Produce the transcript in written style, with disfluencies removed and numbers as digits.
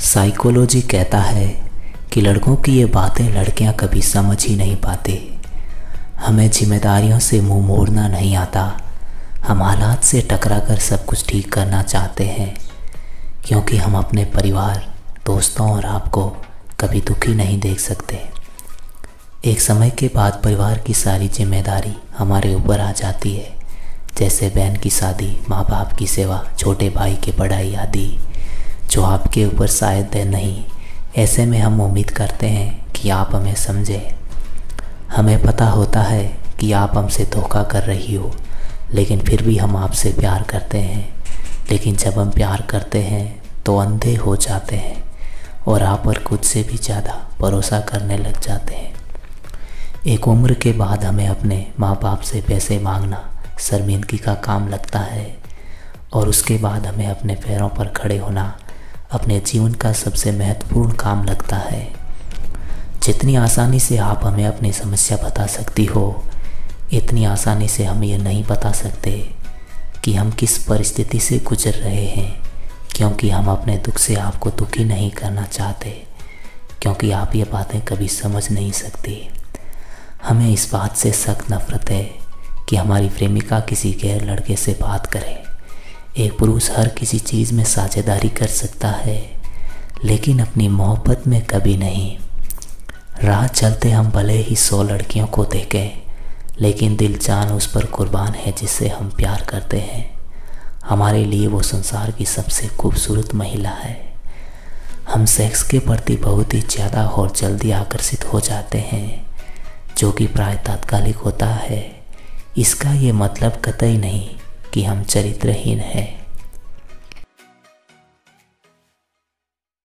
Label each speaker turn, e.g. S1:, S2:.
S1: Psychology कहता है कि लड़कों की ये बातें लड़कियां कभी समझ ही नहीं पाते। हमें जिम्मेदारियों से मुंह मोड़ना नहीं आता। हम हालात से टकरा कर सब कुछ ठीक करना चाहते हैं, क्योंकि हम अपने परिवार, दोस्तों और आपको कभी दुखी नहीं देख सकते। एक समय के बाद परिवार की सारी जिम्मेदारी हमारे ऊपर आ जाती है, जैसे बहन की शादी, माँ बाप की सेवा, छोटे भाई की पढ़ाई आदि, जो आपके ऊपर शायद नहीं। ऐसे में हम उम्मीद करते हैं कि आप हमें समझें। हमें पता होता है कि आप हमसे धोखा कर रही हो, लेकिन फिर भी हम आपसे प्यार करते हैं। लेकिन जब हम प्यार करते हैं तो अंधे हो जाते हैं और आप पर खुद से भी ज़्यादा भरोसा करने लग जाते हैं। एक उम्र के बाद हमें अपने माँ बाप से पैसे मांगना शर्मिंदगी का काम लगता है, और उसके बाद हमें अपने पैरों पर खड़े होना अपने जीवन का सबसे महत्वपूर्ण काम लगता है। जितनी आसानी से आप हमें अपनी समस्या बता सकती हो, इतनी आसानी से हम ये नहीं बता सकते कि हम किस परिस्थिति से गुजर रहे हैं, क्योंकि हम अपने दुख से आपको दुखी नहीं करना चाहते, क्योंकि आप ये बातें कभी समझ नहीं सकती। हमें इस बात से सख्त नफरत है कि हमारी प्रेमिका किसी गैर लड़के से बात करे। एक पुरुष हर किसी चीज़ में साझेदारी कर सकता है, लेकिन अपनी मोहब्बत में कभी नहीं। राह चलते हम भले ही 100 लड़कियों को देखें, लेकिन दिल जान उस पर कुर्बान है जिससे हम प्यार करते हैं। हमारे लिए वो संसार की सबसे खूबसूरत महिला है। हम सेक्स के प्रति बहुत ही ज़्यादा और जल्दी आकर्षित हो जाते हैं, जो कि प्राय तात्कालिक होता है। इसका ये मतलब कतई नहीं कि हम चरित्रहीन हैं।